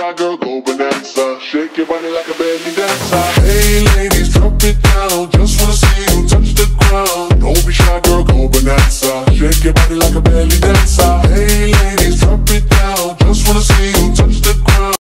right, girl, go bonanza. Shake your body like a belly dancer. Hey ladies, drop it down. Just wanna see you touch the ground.